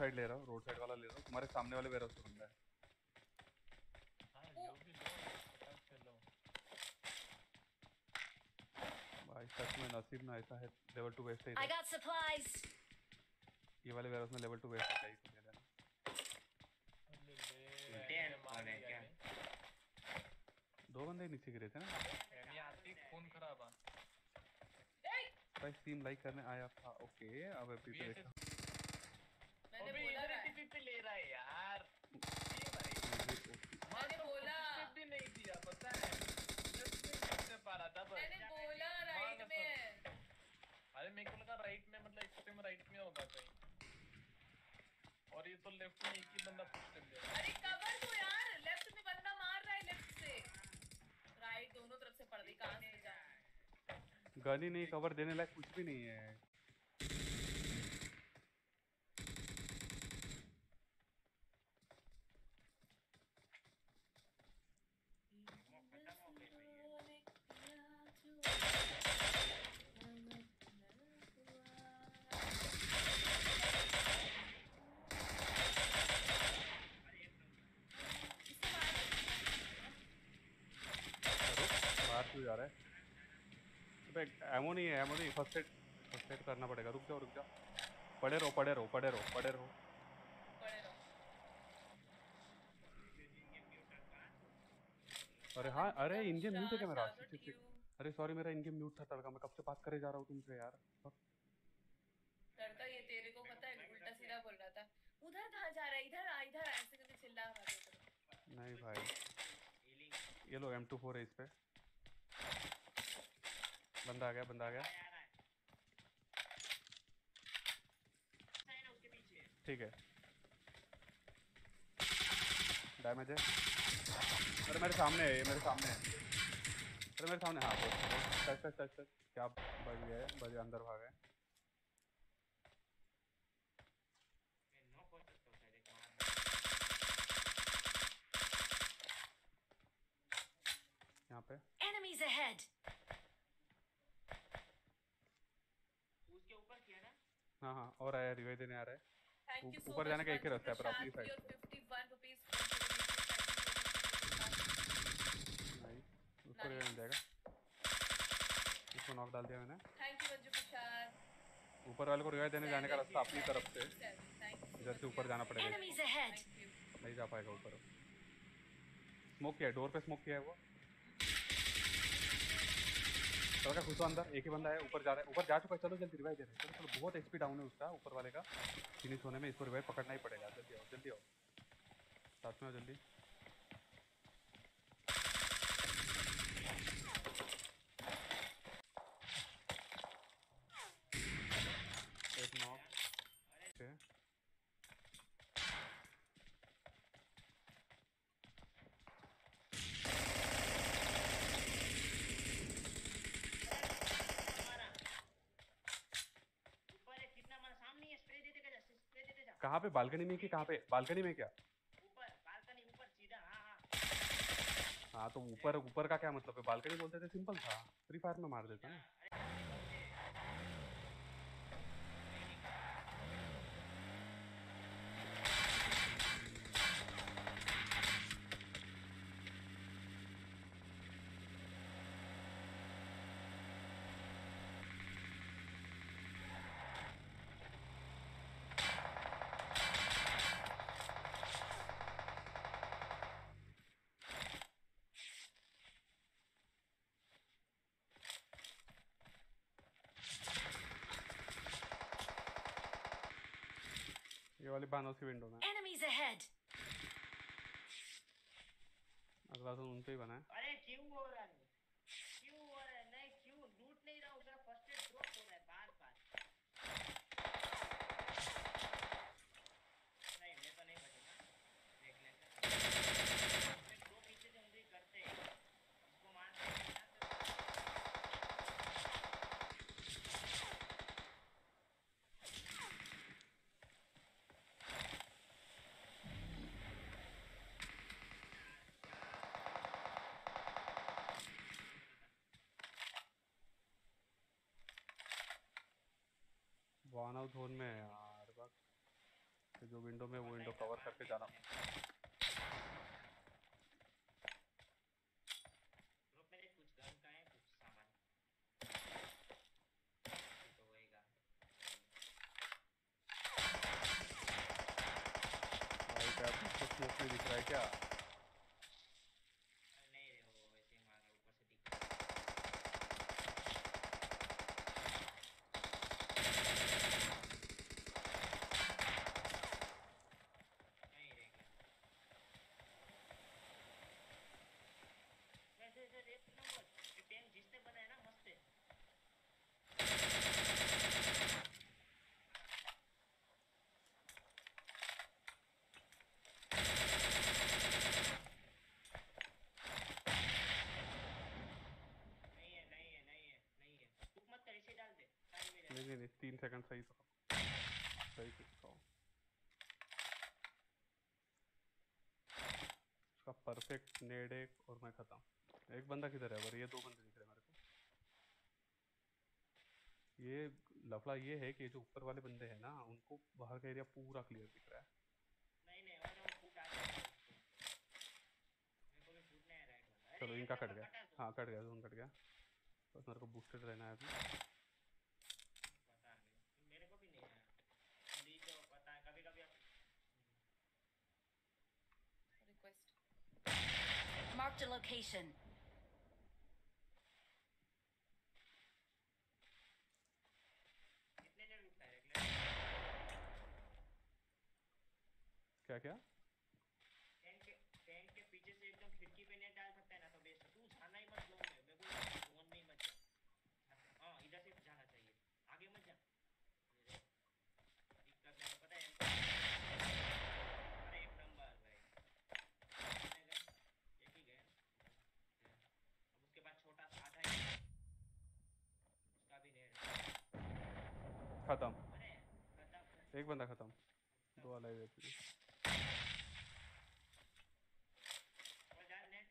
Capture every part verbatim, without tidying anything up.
Side ले रहा हूँ, रोड साइड वाला ले रहा हूँ, तुम्हारे सामने वाले वेयर हाउस पे बंदा है। हाँ लो भी लो, फटाक से लो। भाई सच में नसीब ना ऐसा है, लेवल टू वेस्ट है I इधर। got supplies. ये वाले वेयर हाउस में लेवल टू वेस्ट है, चाहिए तो ले लेना। ले ले उल्टे मैंने हैं मार और है दिया क्या? नहीं। दो बंदे नीचे गिरे थे ना। यानी आती खून खराब आ। भाई स्टीम लाइक करने आया था। ओके अब अभी पे देखा। मैंने बोला टीपी पे ले रहा है यार। ये भाई मैंने बोला स्टेप भी नहीं दिया पता है, जस्ट नहीं करते पा रहा था बस। मैंने बोला राइट में है। अरे मेरे को लगा राइट में, मतलब एक्सट्रीम राइट में होगा कहीं, और ये तो लेफ्ट में एक ही बंदा स्टेप दे रहा है। अरे कवर दो यार, लेफ्ट में बंदा मार रहा है, लेफ्ट से राइट दोनों तरफ से पड़ गई। कहां से जा गन ही नहीं, कवर देने लायक कुछ भी नहीं है। बाहर क्यों जा रहा है? अबे एमो नहीं है, एमो नहीं, फर्स्ट एड फर्स्ट एड करना पड़ेगा। रुक जाओ रुक जाओ, पड़े रहो पड़े रहो पड़े रहो पड़े रहो पड़े रहो। अरे हाँ, अरे इन गेम म्यूट है क्या मेरा? शाबाश, शिट, शिट, शिट। अरे सॉरी, मेरा इन गेम म्यूट था तड़का, मैं कब से बात करे जा रहा हूँ तुमसे यार। लड़का ये तेरे को पता है उल्टा सीधा बोल रहा था। उधर कहाँ जा रहा है? इधर आ, इधर आ, ऐसे करके चिल्ला रहा था। नहीं भाई, ये लो एम टू फोर है इस पे। बंदा आ गया, बंदा आ गया। ठीक है, डैमेज है। अरे मेरे सामने है, ये मेरे सामने है। अरे मेरे सामने, हाँ टच टच टच टच। क्या बच गया है, बच गया, अंदर भाग गए। यहाँ पे Enemies ahead. उसके ऊपर किया ना? हाँ हाँ, और आया, रिवाइव देने आ रहा है। Thank you so ऊपर much, जाने का एक ही रास्ता है, पर अपनी Manju साइड Prashad, से। for your fifty-one rupees. नहीं, उसको रिवाइव मिल जाएगा। इसको नॉक डाल दिया मैंने। Thank you, Manju Prashad. ऊपर वाले को रिवाइव देने जाने का रास्ता अपनी तरफ से, Thank you so इधर से much. ऊपर जाना पड़ेगा। Enemies ahead. नहीं जा पाएगा ऊपर। स्मोक किया है, डोर पे स्मोक किया है वो। चलो का घुसो अंदर, एक ही बंदा है, ऊपर जा रहा है, ऊपर जा चुका है। चलो जल्दी रिवाइव दे रहे हैं। चलो चलो, बहुत एचपी डाउन है उसका, ऊपर वाले का। फिनिश होने में इसको रिवाइव पकड़ना ही पड़ेगा। जल्दी आओ जल्दी आओ, साथ में आओ जल्दी। एक नॉक। ओके, कहाँ पे? बालकनी में कि कहाँ पे? बालकनी में क्या? ऊपर बालकनी, ऊपर सीधा। हाँ हाँ हाँ तो ऊपर ऊपर का क्या मतलब है? बालकनी बोलते थे, सिंपल था, फ्री फायर में मार देता ना। ये वाली बानों की विंडो में। Enemies ahead. अगला तो उन पे ही बना है। अरे क्यों हो रहा है? क्यों हो रहा है? नहीं क्यों लूट नहीं रहा हूँ, फर्स्ट एड ड्रॉप हो रहा है बार बार। नहीं मैं तो नहीं बचूंगा, देख लेते। दो पीछे से उंगली करते हैं, इसको मारते हैं ना तो। वन आउट जोन में है यार, बस जो विंडो में वो विंडो कवर करके जाना। ग्रुप में कुछ गन का है कुछ सामान तो होएगा। भाई क्या आपको स्मोक में दिख रहा है क्या? अरे नहीं रे वो वैसे ही मार रहा ऊपर से दिख नहीं रे वैसे वैसे रेस नंबर ये टैंक जिसने बनाया ना मस्त है। नहीं है नहीं है नहीं है नहीं है तुम मत कर इसे डाल दे साइड में नहीं नहीं नहीं तीन सेकंड सही तो सही खिसकाओ उसका परफेक्ट नेड एक और मैं खत्म। एक बंदा किधर है? और ये दो बंदे दिख रहे हैं मेरे को। ये लफड़ा ये है कि जो ऊपर वाले बंदे हैं ना उनको बाहर का एरिया पूरा क्लियर दिख रहा है। नहीं नहीं और वो फूट आ जाएगा उसको। मेरे को भी फूट नहीं आ रहा है अरे चलो ये इनका सब कट गया। कटा दो। हाँ कट गया, जोन कट गया। बस मेरे को बूस्टेड रहना है अभी। पता नहीं मेरे को भी नहीं है अभी तो पता है कभी कभी रिक्वेस्ट Marked a location. कितने देर रुकता है रेगुलर क्या क्या? टैंक के टैंक के पीछे से एकदम खिड़की पे नेट डाल सकता है ना तो बेस्ट तू जाना ही मत जोन में मैं बोल जोन में ही मत जा। हाँ इधर से जाना चाहिए आगे मत जा दिक्कत नहीं पता है अरे एक नंबर भाई कितने गए एक ही गए अब उसके बाद छोटा सा आधा ही उसका भी नेट खत्म। अरे खत्म एक बंदा खत्म। दो अलग है। और डाल नेट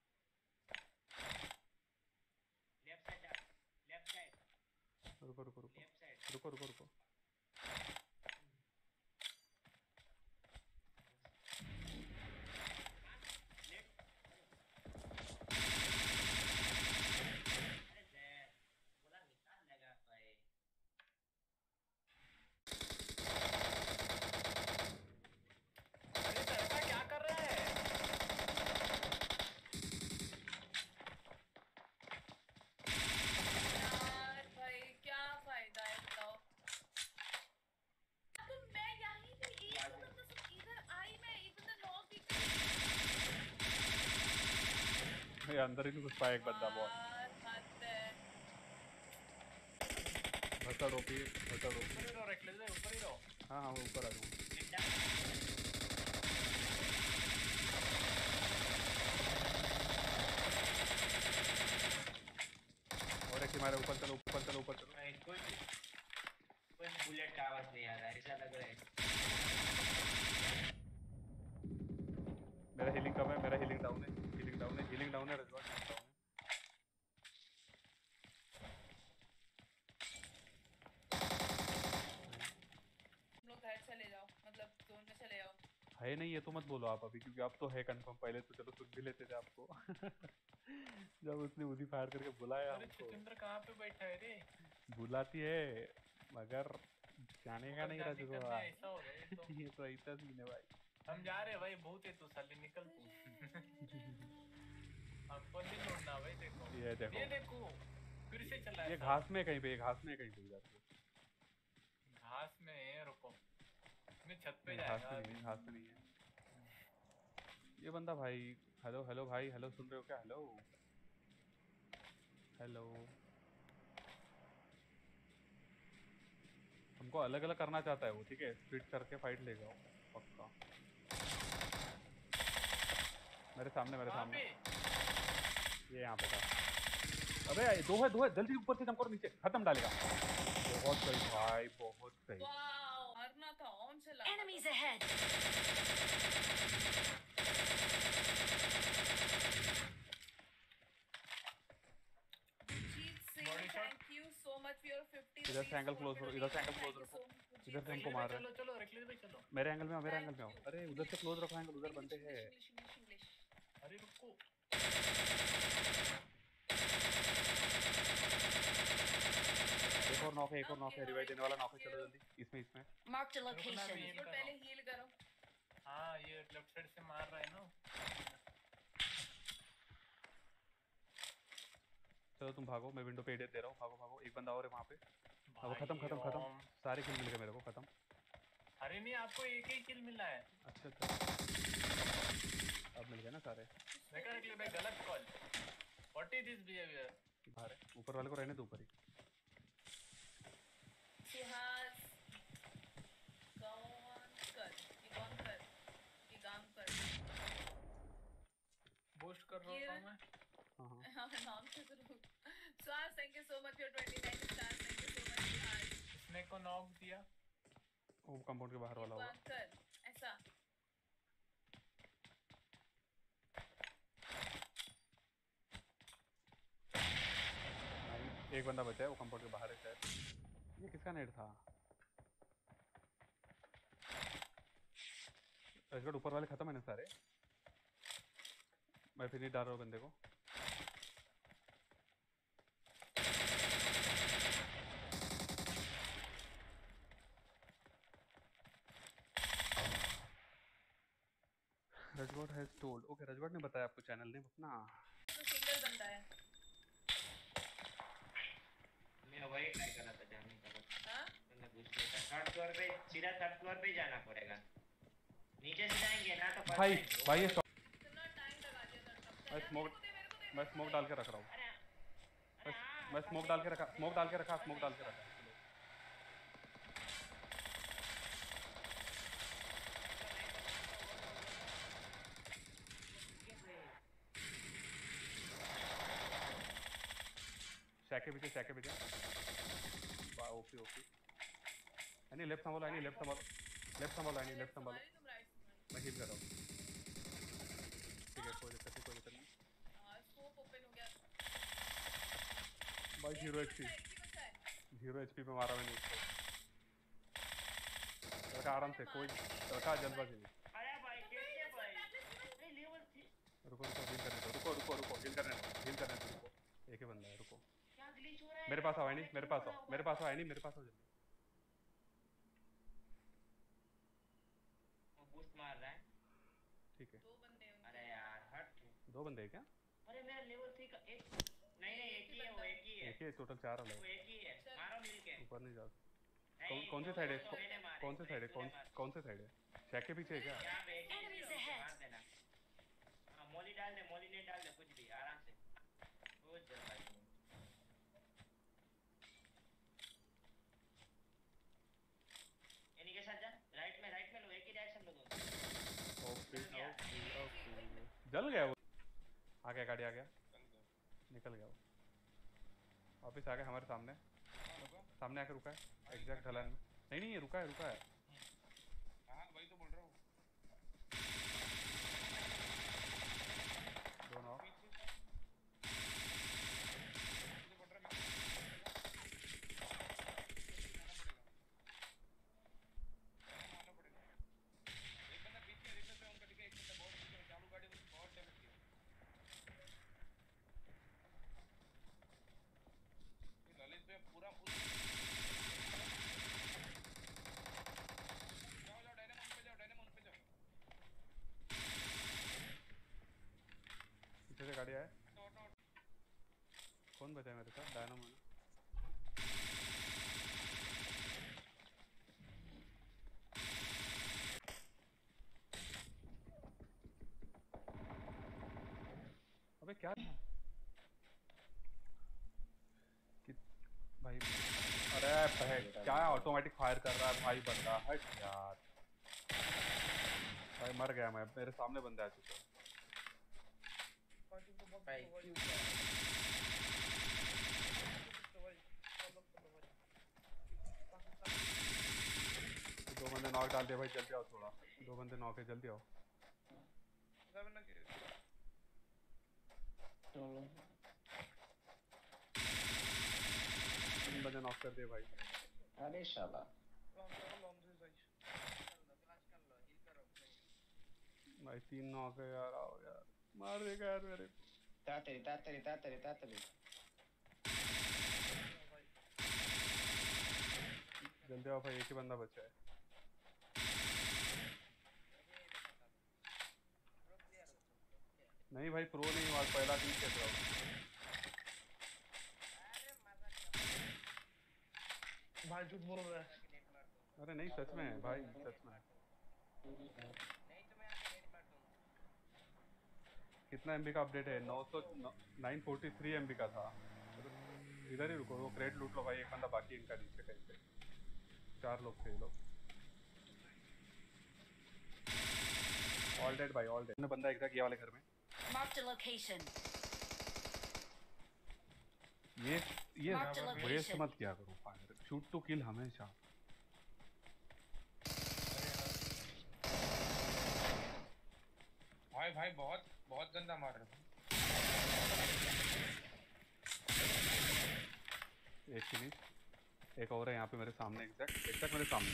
लेफ्ट साइड डाल लेफ्ट साइड रुको रुको रुको लेफ्ट साइड रुको रुको रुको अरे जय बोला निकाल लगा भाई अरे लड़का क्या कर रहा है? यार भाई क्या फायदा है बताओ। तो मैं यहीं पे एक बंदा सब इधर आई मैं एक बंदा लॉक भी ये अंदर ही नहीं घुस पाया एक बंदा। बहुत यार हद है। भसड़ ओपी भसड़ ओपी। ऊपर ही रहो रेक्लेस भाई ऊपर ही रहो। हाँ हाँ मैं ऊपर आ जाऊँ। और एक हमारे ऊपर चलो ऊपर चलो ऊपर चलो। भाई कोई कोई बुलेट का आवाज नहीं आ रहा है ऐसा लग रहा है मेरा हीलिंग कम है, मेरा हीलिंग डाउन है, हीलिंग डाउन है, हीलिंग डाउन है, रजवा हीलिंग डाउन है। तुम लोग घर चले जाओ मतलब जोन में चले जाओ। है नहीं ये तो मत बोलो आप अभी, क्योंकि अब तो है कंफर्म। पहले तो चलो सुन भी लेते थे आपको जब उसने उसी फायर करके बुलाया अरे हमको। चिकंदर कहाँ पे बैठा है रे? बुलाती है मगर जाने का ऊपर नहीं जाने रजवा। करना ऐसा हो गया ये तो। ये तो ऐसा सीन है भाई। हम जा रहे हैं भाई बहुत है तू साले निकल तू। हमको नहीं लौटना भाई देखो। ये देखो ये देखो फिर से चला ये ऐसा। घास में कहीं पे, ये घास में कहीं पे जाती है। घास में है रुको। मैं छत पे नहीं, घास जाएगा में नहीं है, घास में नहीं है ये बंदा भाई। हेलो हेलो भाई, हेलो सुन रहे हो क्या? हेलो हेलो हमको अलग अलग करना चाहता है वो, ठीक है? स्प्लिट करके फाइट लेगा वो पक्का। मेरे सामने मेरे कहाँ सामने पे? ये यहाँ पे था। अबे दो है दो है, जल्दी ऊपर से जंप करो, नीचे खत्म डालेगा। बहुत सही भाई, बहुत सही। वाओ मरना था ऑन चला। Enemies ahead. Jeet Singh Body shot. Thank you so much for your fifty इधर से angle close करो, इधर से angle close रखो। इधर से हमको रेक्लेस मार भाई रहा है। चलो चलो रेक्लेस भाई चलो। मेरे एंगल में आओ, मेरे एंगल में आओ। अरे उधर से क्लोज रखो एंगल, उधर बंदे हैं। इंग्लिश इंग्लिश इंग्लिश अरे रुको। एक और नॉक है, एक और नॉक है, रिवाइव देने वाला नॉक है। चलो जल्दी इसमें इसमें Marked a रुकना भी location. है। इसको पहले हील करो। हाँ ये लेफ्ट साइड से मार रहा है ना। चलो तुम भागो, मैं विंडो पे एडिट दे रहा हूँ। भागो भागो, एक बंदा और है वहाँ पे। अब वो भाई खत्म खत्म खत्म, ओम। सारे किल मिल गए मेरे को, खत्म। अरे नहीं आपको एक ही किल मिला है। अच्छा अच्छा, अब मिल गए ना सारे। देखा निकले भाई गलत call. What is this behaviour? बाहर है, ऊपर वाले को रहने दो ऊपर ही। सुहास कौन कर ये कौन कर ये काम कर बूस्ट कर रहा हूँ मैं। हाँ हाँ हाँ नाम से करो। Suhas thank you so much for twenty nine stars. Thank you so much Suhas. इसने को नॉक दिया। वो कंपाउंड के बाहर ये वाला होगा। काम कर ऐसा। नहीं, एक बंदा बचा है, वो कंपाउंड के बाहर है शायद। ये किसका नेट था? रजगढ़ ऊपर वाले खत्म है ना सारे? मैं फिर नहीं डाल रहा हूँ बंदे को। Rajgarh has told. Okay, Rajgarh ने बताया आपको चैनल नेम अपना। तो सिंगल बंदा है। मैं वही ट्राई कर रहा था जाने का, बस हाँ मैंने पूछ लिया था। थर्ड फ्लोर पे, सीधा थर्ड फ्लोर पे ही जाना पड़ेगा। नीचे से जाएंगे ना तो भाई भाई ये इतना टाइम लगा दिया था तब मैं तक। स्मोक मेरे को दे मेरे को दे मैं स्मोक डाल के रख रहा हूँ। अरे मैं अरे हाँ मैं स्मोक डाल के रखा, स्मोक डाल के रखा, स्मोक डाल के रखा। शैक के पीछे, शैक के पीछे। वाह ओके ओके। नहीं लेफ्ट संभालो, नहीं लेफ्ट संभालो, लेफ्ट संभालो, नहीं लेफ्ट संभालो। तुम राइट संभालो। मैं हील कर रहा हूँ। ठीक है, कोई दिक्कत नहीं, कोई दिक्कत नहीं। हाँ स्कोप ओपन हो गया। भाई जीरो एचपी, एक ही बचा है। जीरो एचपी पे मारा मैंने इसको। रखा आराम से, कोई रखा जल्दबाजी नहीं। अरे भाई कैसे भाई? नहीं लेवल थ्री रुको रुको, हील करने दो, रुको रुको रुको, हील करने दो, हील करने दो, रुको। एक ही बंदा है, रुको। क्या ग्लिच हो रहा है? मेरे पास आओ, नहीं मेरे पास आओ, मेरे पास आओ, नहीं मेरे पास आओ जल्दी। वो बूस्ट मार रहा है। ठीक है, दो बंदे हैं उनके। अरे यार हट। दो बंदे हैं क्या? अरे मेरा लेवल थ्री का एक नहीं नहीं एक ही है, वो एक ही है, एक ही है, टोटल चार वो अलग। एक ही है। मारो मिलके। ऊपर नहीं जाओ। कौन नहीं, कौन सी दो- साइड है? दो तो मैंने मारे, कौन सी साइड है? एक कौन तूने मारा। कौन सी साइड है? शैक के पीछे है क्या? यहाँ पे एक ही Enemies है, ahead. मार देना। हाँ मॉली डाल दे, मॉली नहीं डाल दे, कुछ भी आराम से। बहुत जल्दी। इन्हीं के साथ जा, राइट में राइट में लो, एक ही डायरेक्शन लो दोनों। Okay okay okay. जल गया वो। आ गया, गाड़ी आ गया, निकल गया वो। वापिस आ गया हमारे सामने, सामने आके रुका है एग्जैक्ट ढलान में। नहीं नहीं, ये रुका है, रुका है। हाँ वही तो बोल रहा हूँ। दो नौ। पीछे पीछे पड़ रहा है, मैं मारना पड़ेगा। एक बंदा पीछे है, रिफ्लेक्स है उनका, ठीक है। एक बंदा बहुत पीछे है, चालू गाड़ी में बहुत डैमेज किया। ये ललित पे पूरा पूरा जाओ जाओ, डायनामो पे जाओ, डायनामो पे जाओ। पीछे से गाड़ी आए। हटो हटो हटो। कौन बचा है मेरे साथ? डायनामो है ना? अबे क्या कि भाई, अरे भाई क्या ऑटोमेटिक फायर कर रहा है भाई बंदा, हट यार। भाई मर गया मैं, मेरे सामने बंदा आ चुका है। भाई दो बंदे नॉक डाल दिया भाई, जल्दी आओ थोड़ा। दो बंदे नॉक है, जल्दी आओ। तीन बंदे नॉक कर दिए भाई। अरे शाला भाई तीन नौ के यार, आओ यार मार देगा यार मेरे को। तातरी तातरी तातरी तातरी जल्दी आओ भाई, एक ही बंदा बचा है। नहीं भाई प्रो नहीं हुआ, पहला दिन खेल रहा हूँ। भाई झूठ बोल रहा है। अरे नहीं सच में भाई, सच में। कितना एमबी का अपडेट है? नौ सौ नाइन फोर्टी थ्री एमबी का था। इधर ही रुको, वो क्रेट लूट लो भाई, एक बंदा बाकी इनका नीचे कहीं पे। चार लोग थे ये लोग। ऑल डेड भाई, ऑल डेड। बंदा एग्जैक्ट ये वाले घर में। Marked a location. ये ये Marked a वेस्ट location. मत किया करो फायर, शूट टू किल हमेशा। भाई भाई बहुत बहुत गंदा मार रहे हो। एक फिनिश, एक और है यहाँ पे मेरे सामने, एग्जैक्ट एग्जैक्ट मेरे सामने।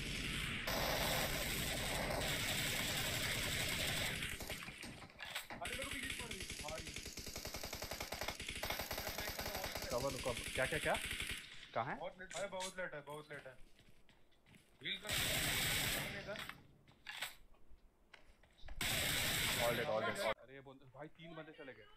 कवर रुको, क्या क्या क्या कहाँ है? बहुत लेट है, बहुत लेट है, बहुत लेट है। हील कर। All dead, all dead. अरे ये बंदे भाई, तीन बंदे चले गए।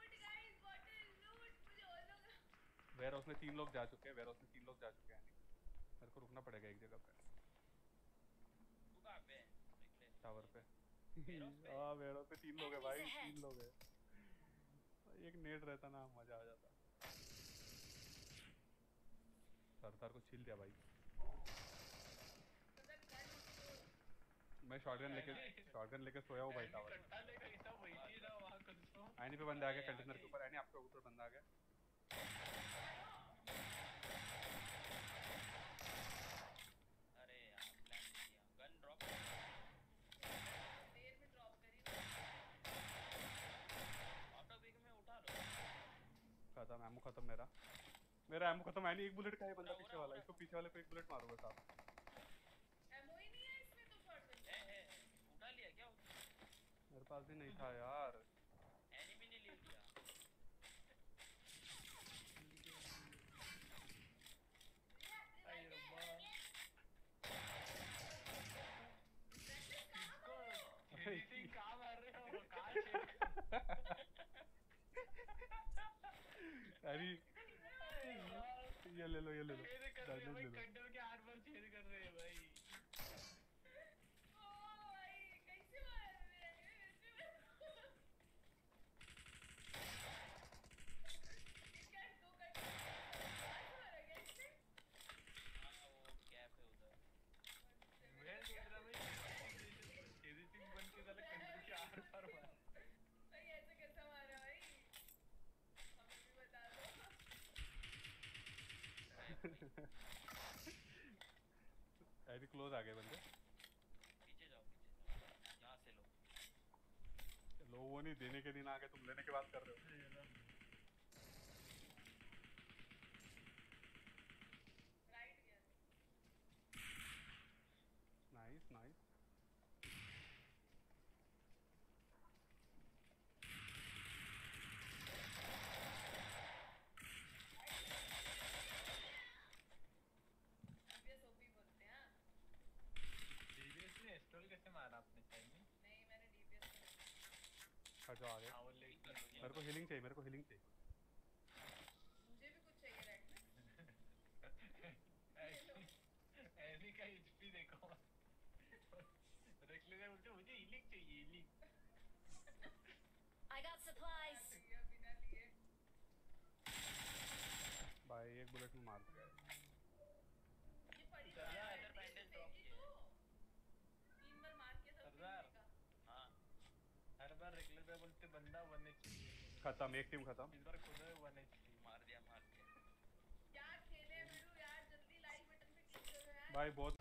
वेयर हाउस में तीन लोग जा चुके हैं, वेयर हाउस में तीन लोग जा चुके हैं। मेरे को रुकना पड़ेगा एक जगह पे, तू कहाँ पे है? टावर पे। हाँ वेयर हाउस पे तीन लोग हैं भाई, तीन लोग हैं। एक नेट रहता ना, मजा आ जाता। सरदार को छील दिया भाई। मैं शॉटगन लेके शॉटगन लेके सोया हूँ भाई टावर में। आईनी पे बंदा आ गया, कंटेनर के ऊपर। आईनी आपके ऊपर बंदा आ गया। अरे यार प्लान किया, गन ड्रॉप देर में ड्रॉप करी ऑटो पिक में उठा लो। खत्म एमो, खत्म मेरा मेरा एमो खत्म। आईनी एक बुलेट का है बंदा पीछे वाला, इसको पीछे वाले को एक बुलेट मारूंगा साहब। एमओ ही नहीं है इसमें तो शॉटगन। ए ए उठा लिया क्या? मेरे पास भी नहीं था यार। एनिमी ने ले लिया। कहाँ मार रहे हो? कहाँ अरे ये ले लो, ये ले लो। छेद कर रहे हैं डायमंड भाई, ले लो। कंडल के आर पार छेद कर रहे हैं भाई। ओ भाई कैसे मार रहे हैं? इसका दो कट आज मारा गया इससे। हाँ वो कैप है उधर। मैं देख रहा भाई, छेदी सिंह बन के साले कंडल के आर पार मार। भाई ऐसे कैसा मारा भाई? हमें भी बता दो। आईनी क्लोज आ गए बंदे। पीछे जाओ, पीछे जाओ, यहाँ से लो। लो वो नहीं, देने के दिन आ गए, तुम लेने की बात कर रहे हो। राइट गया। Nice nice. डीबीएस ओपी बोलते हैं। हाँ? डीबीएस ने स्टॉल कैसे मारा आपने चाहिए? नहीं मैंने डीबीएस हट जाओ आगे। हाँ वो ले मेरे को हीलिंग चाहिए, मेरे को हीलिंग चाहिए। मुझे भी कुछ चाहिए राइट में। एनी का एचपी देखो। रख लेगा बोलते मुझे हीलिंग चाहिए, हीलिंग। I got supplies. भैया बिना लिए। भाई एक बुलेट में मार दिया। ये पड़ी तो सरदार, है, इधर बैंडेज देखी ड्रॉप किए। तो। तीन बार मार के सब सरदार। का। हाँ हर बार रेगुलर पे बोलते बंदा वन एचपी। खत्म, एक टीम खत्म। इस बार खुद है वन एचपी। मार दिया, मार दिया। यार खेले वीरू यार, जल्दी लाइक बटन पे क्लिक करो यार। भाई बहुत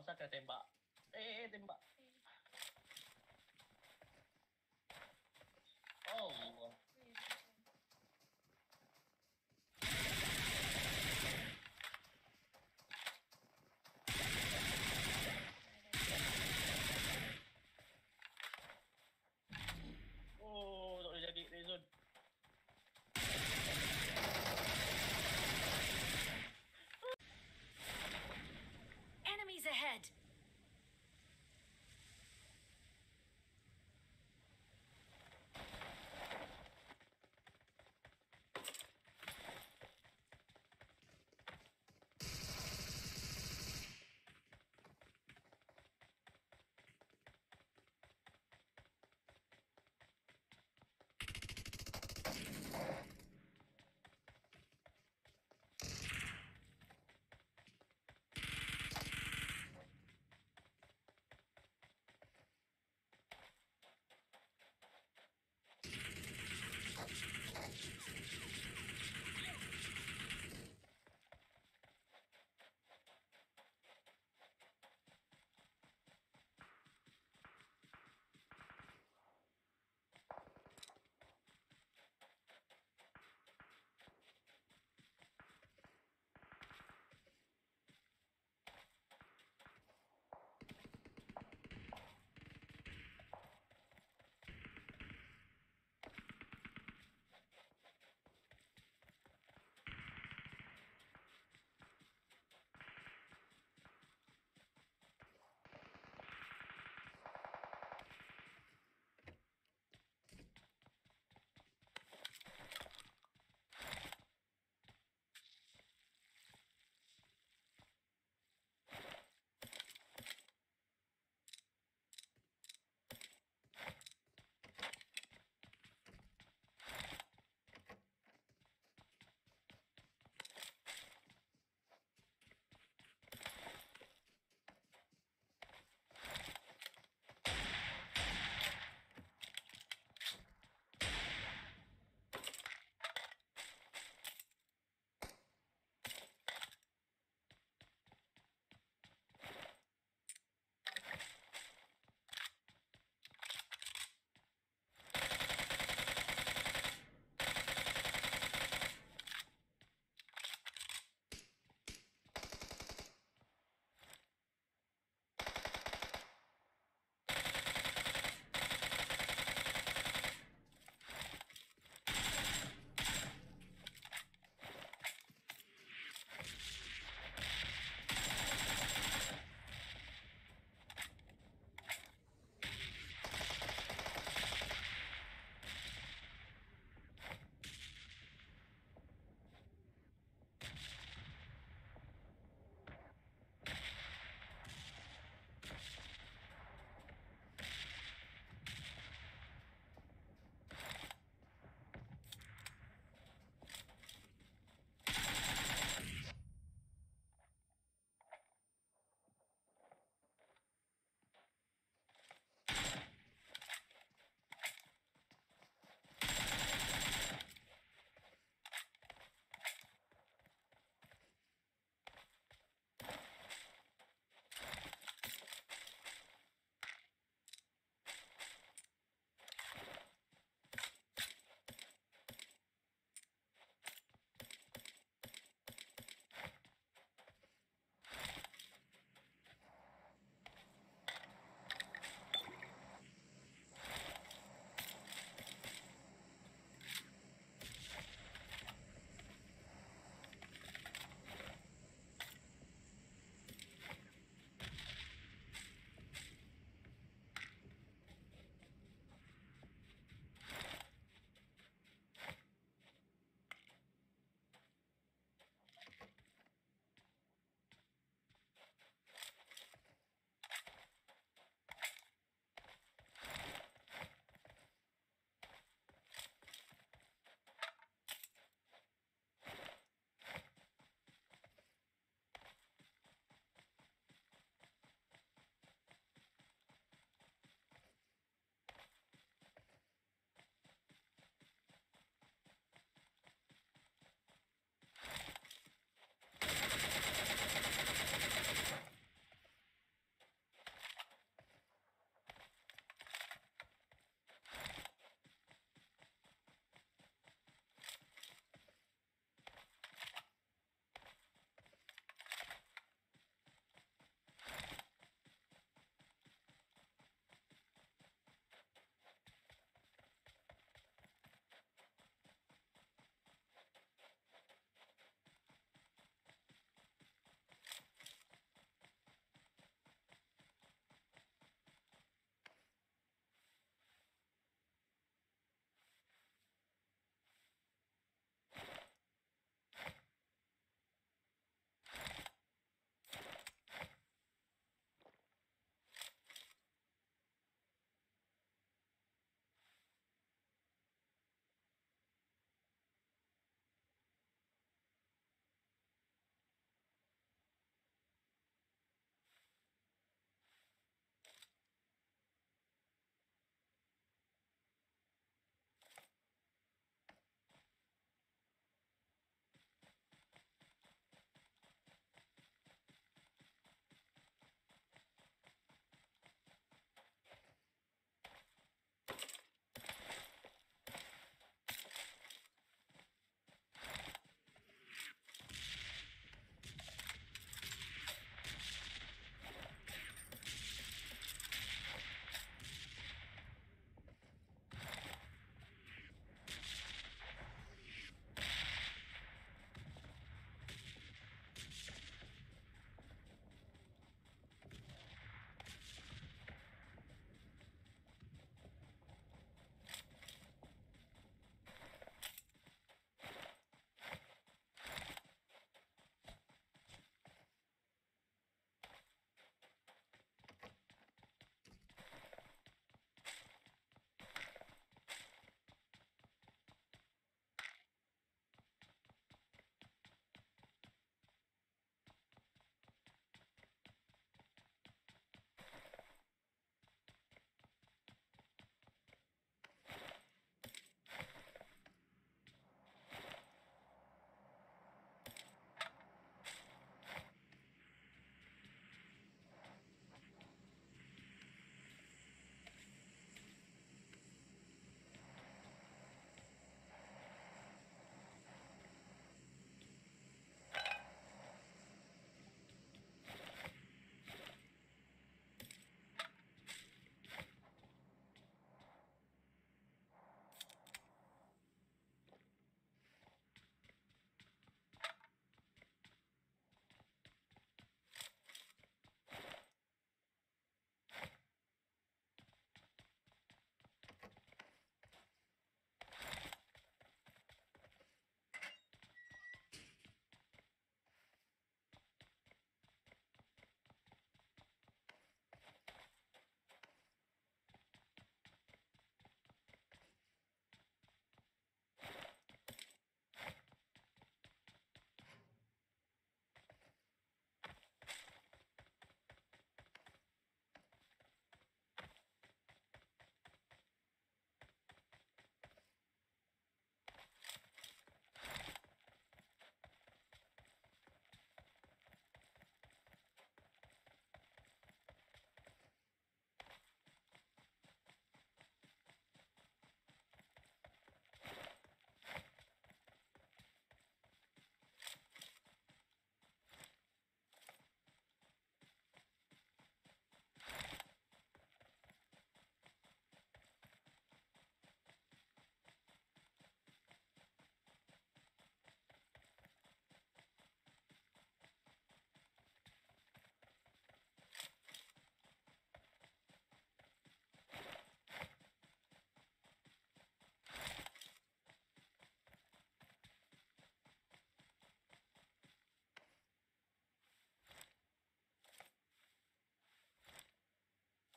usah ada tembak. Eh, tembak. Oh, Allah. Oh, tak boleh jadi Rezon. Enemies ahead.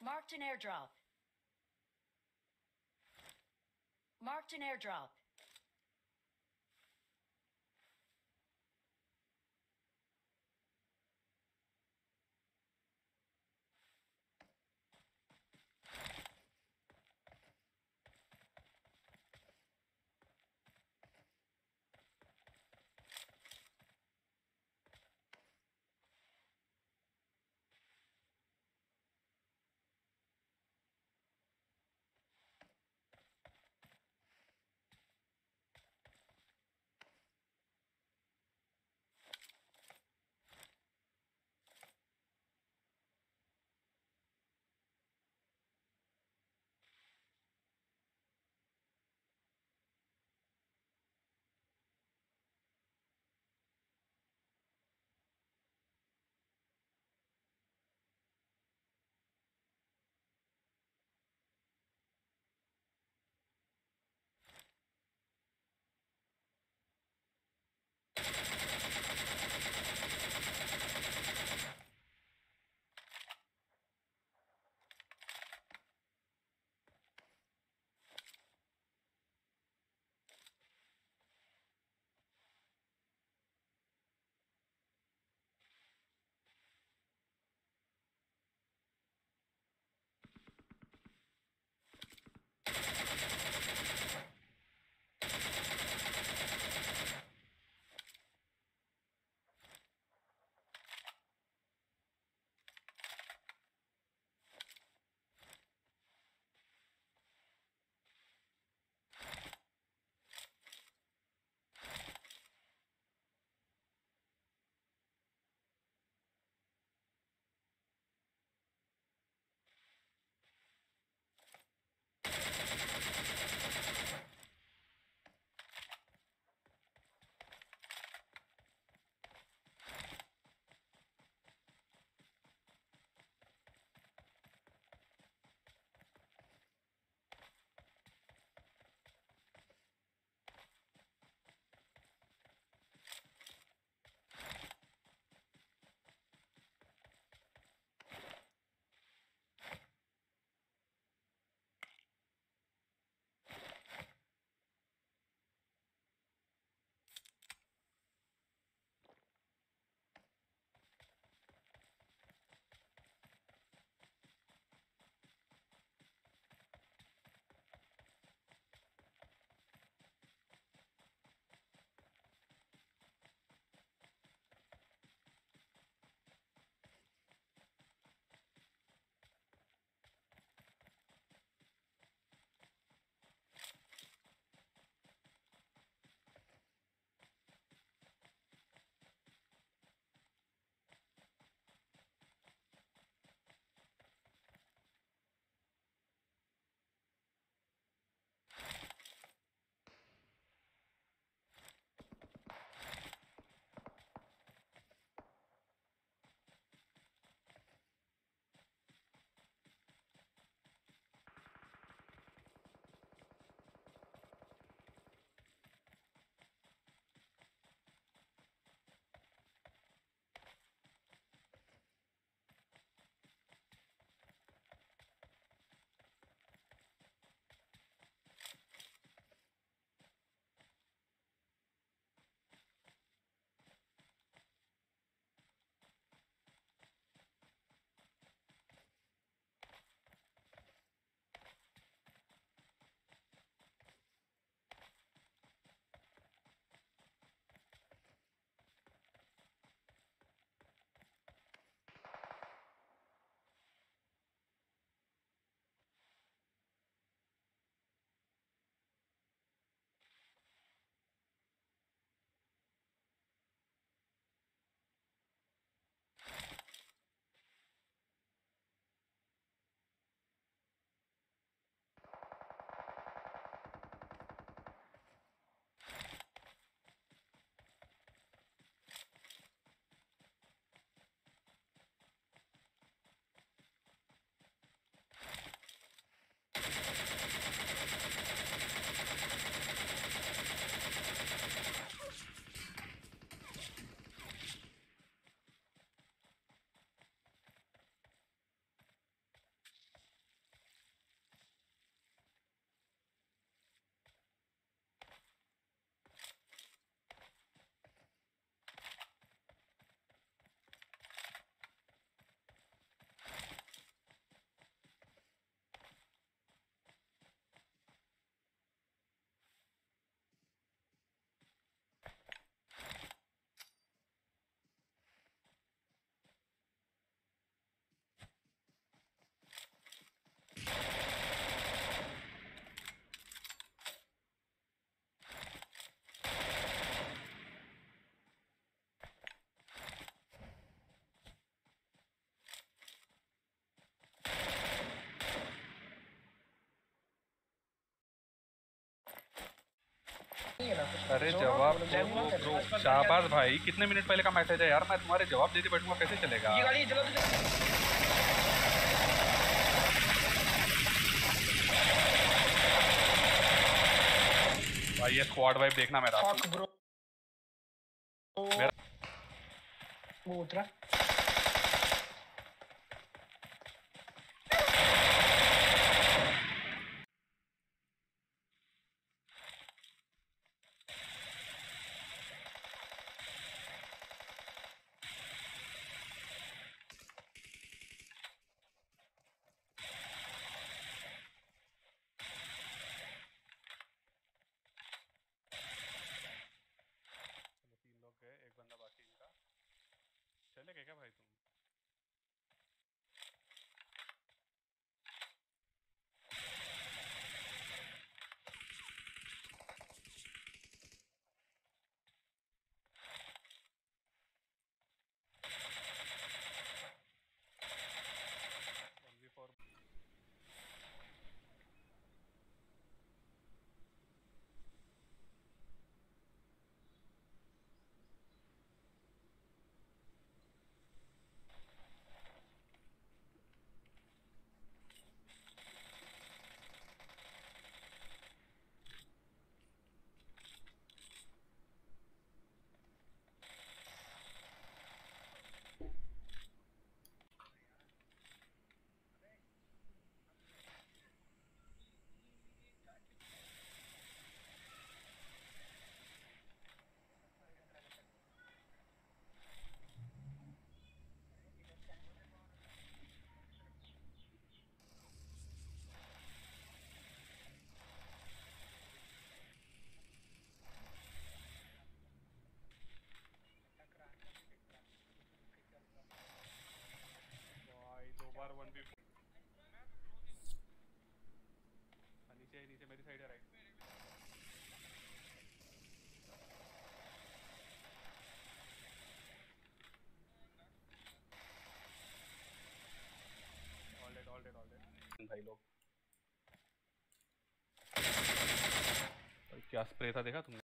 Marked an airdrop. Marked an airdrop. अरे जोरो, जवाब बोलो, तो जैम वो मत ब्रो करो। शाहबाज भाई कितने मिनट पहले का मैसेज है यार, मैं तुम्हारे जवाब देते बैठूंगा कैसे चलेगा? ये गाड़ी चला तो चला। भाई ये स्क्वाड वाइब देखना मेरा। Fuck bro. मेरा वो उतरा। तीन लोग गए, एक बंदा बाकी इनका। चले गए क्या भाई तुम? One V four. भाई दो बार वन वी फोर। नीचे है, नीचे मेरी साइड है, right. All dead all dead all dead भाई लोग। भाई क्या स्प्रे था देखा तुमने?